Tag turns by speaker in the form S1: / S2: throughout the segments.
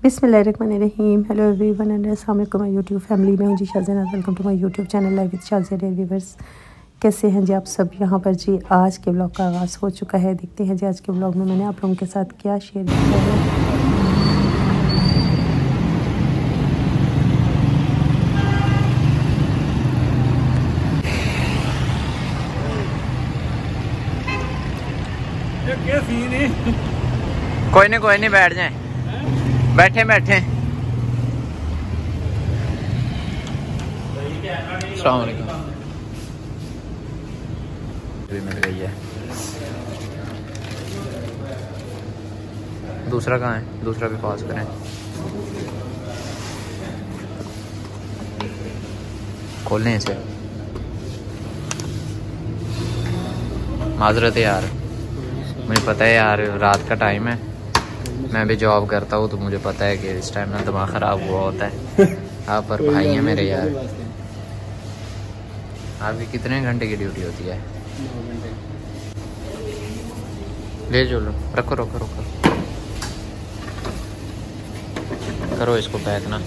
S1: बिस्मिल्लाहिर्रहमानिर्रहीम। Hello everyone and अस्सलाम वालेकुम माय यूट्यूब फैमिली में हूँ जी Shazia. Welcome to my YouTube channel live with Shazia dear viewers. कैसे हैं जी आप सब यहाँ पर जी। आज के ब्लॉग का आगाज़ हो चुका है। देखते हैं जी आज के ब्लॉग में मैंने आप लोगों के साथ क्या शेयर किया है।
S2: कोई नहीं बैठ जाए। बैठे अस्सलाम वालेकुम। मिल गई है। दूसरा कहाँ है? दूसरा भी पास करें। खोलने इसे। माजरत है यार, मुझे पता है यार रात का टाइम है, मैं भी जॉब करता हूँ तो मुझे पता है कि इस टाइम में दिमाग ख़राब हुआ होता है। आप पर भाई हैं मेरे यार। आपकी कितने घंटे की ड्यूटी होती है?
S3: 9 घंटे।
S2: ले चलो, रखो करो इसको पैक ना।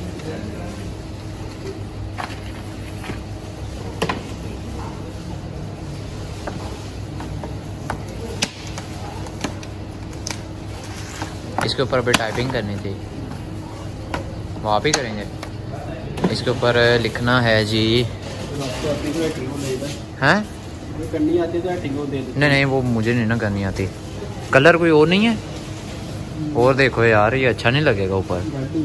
S2: इसके ऊपर भी टाइपिंग करनी थी, वो आप ही करेंगे। इसके ऊपर लिखना है जी। हैं?
S3: करनी आती तो
S2: नहीं वो मुझे नहीं ना करनी आती। कलर कोई और नहीं है? और देखो यार ये अच्छा नहीं लगेगा ऊपर।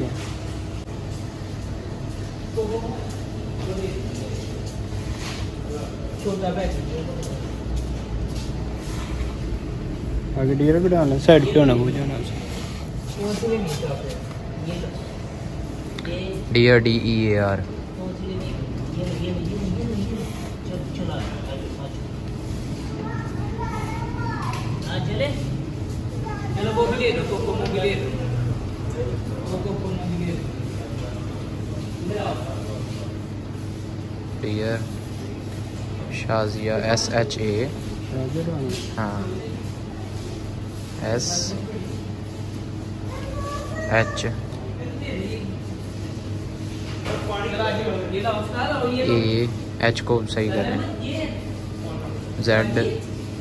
S3: आगे डीयर भी डालना, साइड पे होना वो जाना।
S2: Dear DEAR। Dear Shazia SHA। हाँ SHAA H को सही करें। Z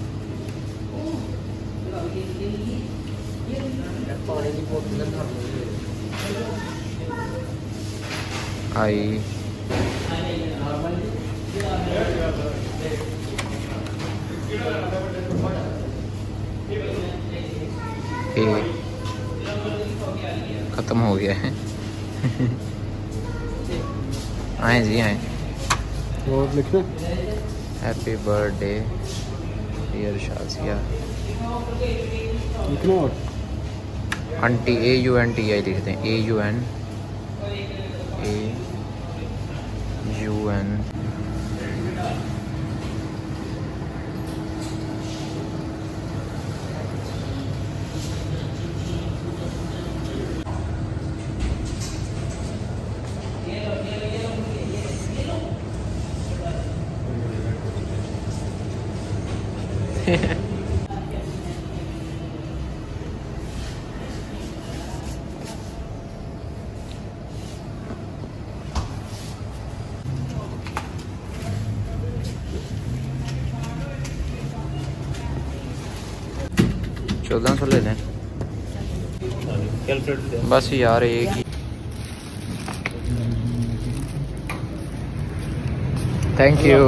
S2: I A। खत्म हो गया है। आए जी आए।
S3: और लिखना
S2: हैप्पी बर्थडे डियर शाज़िया।
S3: लिखना और
S2: AUNTI लिखते हैं। AUN $1400 ले लें बस यार। एक ही थैंक यू।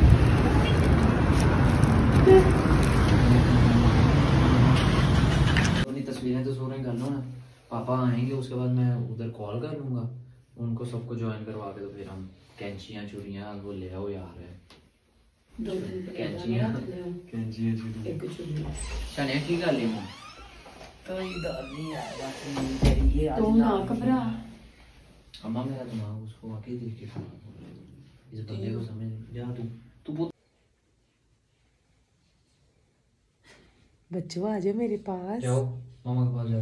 S2: तस्वीरें तो सोने कर लो ना, पापा आएंगे उसके बाद मैं उधर कॉल कर लूँगा उनको, सबको ज्वाइन करवा के तो फिर हम कैंचियाँ चूड़ियाँ वो ले आओ यार। कैंचियाँ शनिया की गल है कोई गल नहीं है। तू ना घबरा। अम्मा मेरा दिमाग उसको आके दिल के खराब हो रहा है। इस बंदे को समझ जा। तू
S1: बच्चों आ जाओ मेरे पास।
S2: जाओ मामा के पास जाओ।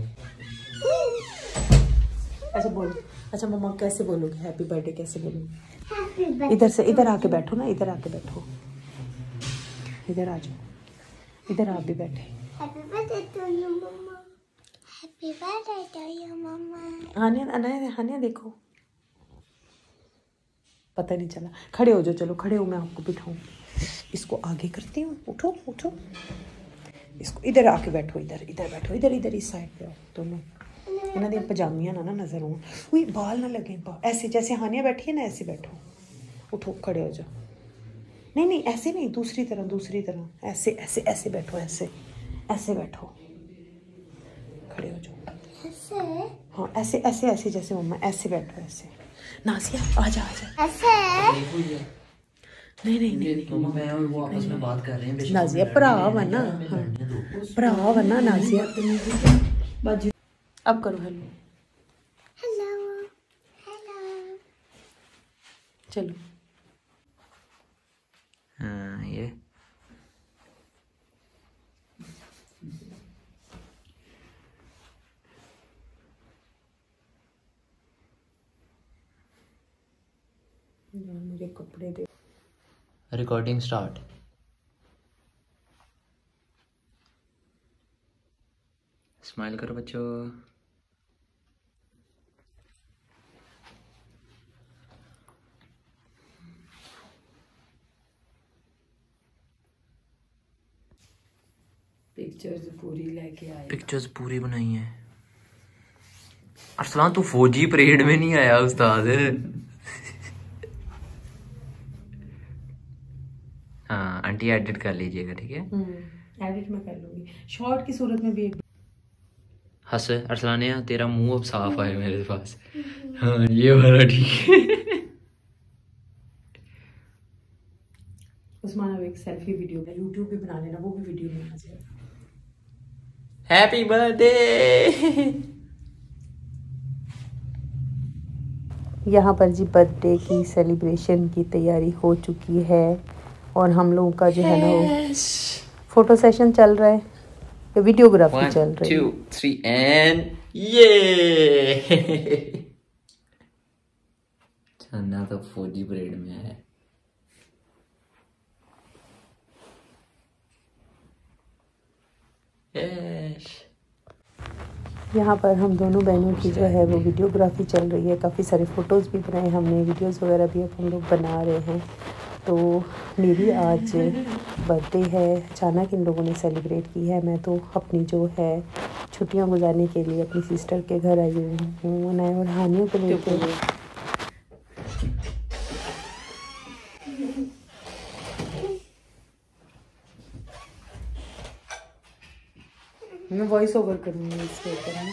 S1: अच्छा बोलो। अच्छा मम्मा कैसे बोलोगे हैप्पी बर्थडे? कैसे बोलोगे? इधर से इधर आके बैठो ना, इधर आके बैठो। इधर आ जाओ, इधर आप भी बैठे।
S4: Happy birthday to you mama.
S1: Hania Hania देखो, पता नहीं चला। खड़े हो जाओ, चलो खड़े हो, मैं आपको बिठाऊं। इसको आगे करती हूँ, उठो उठो, इसको इधर आके बैठो, इधर इधर बैठो, इधर इधर इस साइड पे आओ दोनों। इन्हों दी पजामियां ना नजर हो, कोई बाल ना लगे, ऐसे जैसे हानिया बैठी है ना ऐसे बैठो। उठो खड़े हो जाओ, नहीं नहीं ऐसे नहीं, दूसरी तरह ऐसे ऐसे ऐसे बैठो, ऐसे ऐसे बैठो, खड़े हो जाओ। हाँ ऐसे ऐसे ऐसे जैसे मम्मा ऐसे बैठो, ऐसे। नासिया आजा आजा ऐसे। नहीं
S2: मम्मा मैं और वो आपस में बात कर रहे हैं।
S1: नाजिया भरा वरना, भरा वरना नाजिया। अब करो हेलो हेलो, चलो।
S2: हाँ ये
S1: मुझे कपड़े दे।
S2: Recording start. स्माइल करो बच्चों।
S1: पिक्चर्स पूरी लेके आए,
S2: पिक्चर्स पूरी बनाई है। अरसलान तू फौजी परेड में नहीं आया उस्ताद। हाँ आंटी एडिट कर लीजिएगा, ठीक है?
S1: एडिट मैं कर लूंगी, शॉर्ट की सूरत में भी एक।
S2: हंस अरसलानिया, तेरा मुंह अब साफ है मेरे पास। हाँ ये वाला ठीक है।
S1: उस्मान अब एक सेल्फी वीडियो का यूट्यूब पे बना लेना, वो भी वीडियो में आ जाएगा।
S2: Happy birthday.
S1: यहाँ पर जी बर्थडे की सेलिब्रेशन की तैयारी हो चुकी है और हम लोगों का जो है ना फोटो सेशन चल रहा है, वीडियोग्राफी चल रही है।
S2: 1 2 3 एंड ये चन्ना तो फौजी परेड में है।
S1: यहाँ पर हम दोनों बहनों की जो है वो वीडियोग्राफी चल रही है। काफ़ी सारे फ़ोटोज़ भी बनाए हमने, वीडियोज़ वगैरह भी अब हम लोग बना रहे हैं। तो मेरी आज बर्थडे है, अचानक इन लोगों ने सेलिब्रेट की है। मैं तो अपनी जो है छुट्टियां गुजारने के लिए अपनी सिस्टर के घर आई हुई हूँ, नए और हानियों को लेकर। मैं वॉइस ओवर करूँगी इसके ऊपर है।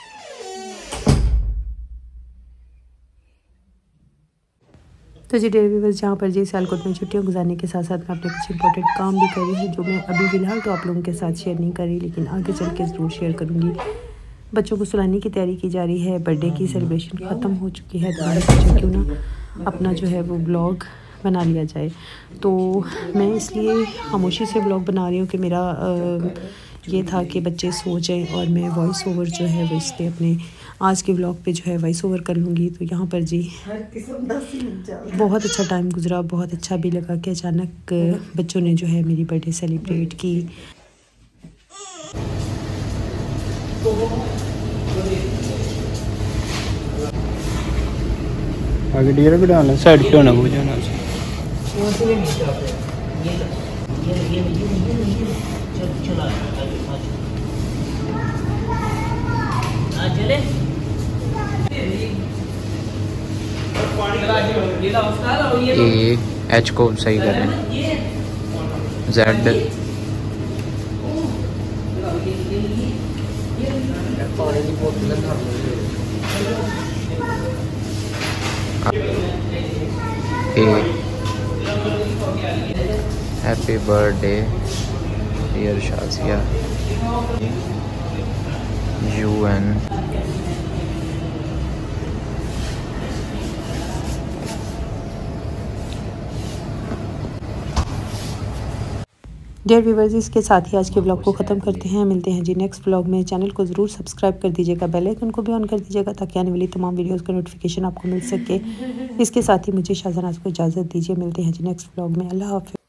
S1: तो जी डेयर व्यूअर्स, जहाँ पर जी सियालकोट में छुट्टियां गुजारने के साथ साथ मैं अपने कुछ इंपॉर्टेंट काम भी कर रही हूँ, जो मैं अभी फ़िलहाल तो आप लोगों के साथ शेयर नहीं कर रही, लेकिन आगे चल के ज़रूर शेयर करूँगी। बच्चों को सुलाने की तैयारी की जा रही है, बर्थडे की सेलिब्रेशन ख़त्म हो चुकी है, तो मैंने सोचा क्यों ना अपना जो है वो ब्लॉग बना लिया जाए। तो मैं इसलिए खामोशी से ब्लॉग बना रही हूँ कि मेरा ये था कि बच्चे सो जाएं और मैं वॉइस ओवर जो है वो इसलिए अपने आज के व्लॉग पे जो है वॉइस ओवर कर लूँगी। तो यहाँ पर जी बहुत अच्छा टाइम गुजरा, बहुत अच्छा भी लगा कि अचानक बच्चों ने जो है मेरी बर्थडे सेलिब्रेट की।
S3: आगे डियर भी डालना, साइड पे होना हो जाना।
S2: ए एच को सही करें, Z A happy birthday dear Shazia, UN
S1: dear viewers, इसके साथ ही आज के ब्लॉग को ख़त्म करते हैं। मिलते हैं जी नेक्स्ट ब्लॉग में। चैनल को ज़रूर सब्सक्राइब कर दीजिएगा, बेल आइकन को भी ऑन कर दीजिएगा ताकि आने वाली तमाम वीडियोस का नोटिफिकेशन आपको मिल सके। इसके साथ ही मुझे शाहजहां को इजाज़त दीजिए। मिलते हैं जी नेक्स्ट ब्लॉग में। अल्लाह हाफ़िज़।